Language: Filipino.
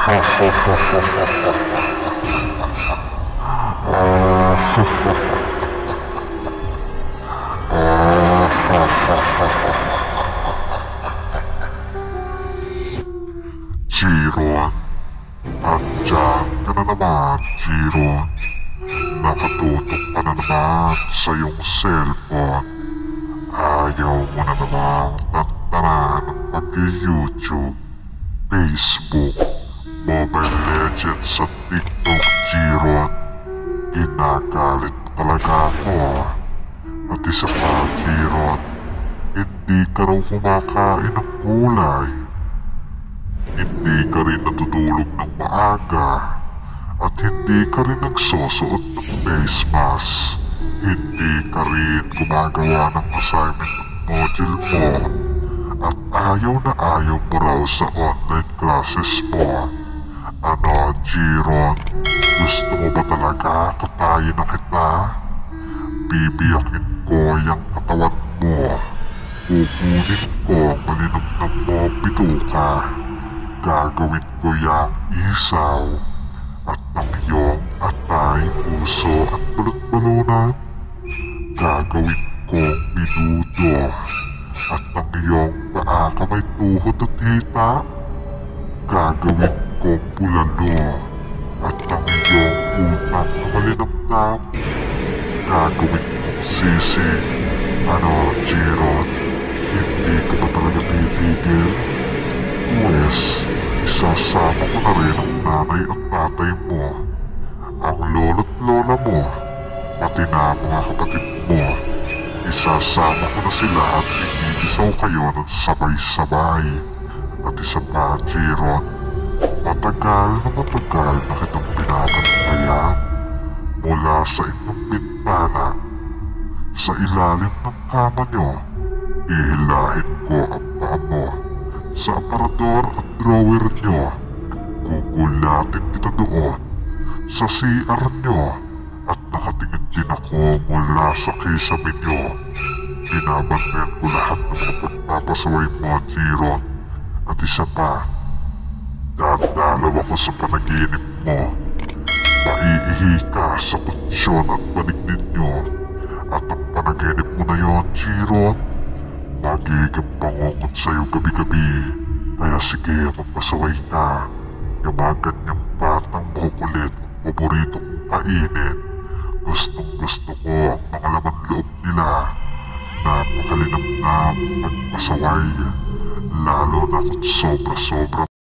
Chiron, at dyan ka na naman, Chiron. Nakatutok ka na naman sa iyong cellphone. Ayaw mo na naman tantanan ng pag-YouTube, Facebook, Mobile Legends at TikTok, Chiron. Ginagalit mo talaga ako. At isa pa, Chiron, hindi ka raw kumakain ng gulay. Hindi ka rin natutulog ng maaga. At hindi ka rin nagsusuot ng face mask. Hindi ka rin gumagawa ng assignment ng module mo. At ayaw na ayaw mo raw sa online classes mo. Ano, Chiron? Gusto mo ba talaga katayin na kita? Bibiyakin ko yung katawan mo. Kukunin ko ang malinamnam mo bituka. Gagawin ko yung isaw. At ang iyong atay, puso at balot-balunan. Gagawin kong minudo. At ang iyong paa, kamay, tuhod at hita. Gagawin kong bulalo. At ang iyong utak na malinamnam. Gagawin kong sisig. Ano, Chiron? Hindi ka ba talaga titigil? Pues, isasama ko na rin ang nanay at tatay mo, ang lolo't lola mo, pati na mga kapatid mo. Isasama ko na sila at igigisaw kayo ng sabay-sabay. At isa pa, Chiron, matagal na kitang binabantayan mula sa inyong bintana. Sa ilalim ng kama nyo, ihilahin ko ang paa mo. Sa aparador at drawer nyo, gugulatin kita doon. Sa CR nyo, at nakatingin din ako mula sa kisame nyo. Binabantayan ko lahat ng mga pagpapasaway mo, Chiron. At isa pa, dadalaw ako sa panaginip mo. Maiihi ka sa kutsyon at banig ninyo. At ang panaginip mo na yon, Chiron, magiging pangungot sa'yo gabi-gabi. Kaya sige, magpasaway ka. Yung mga ganyang batang makukulit ang paborito kong kainin. Gustong gusto ko ang mga laman loob nila. Napakalinamnam magpasaway. Lalo na kung sobra-sobra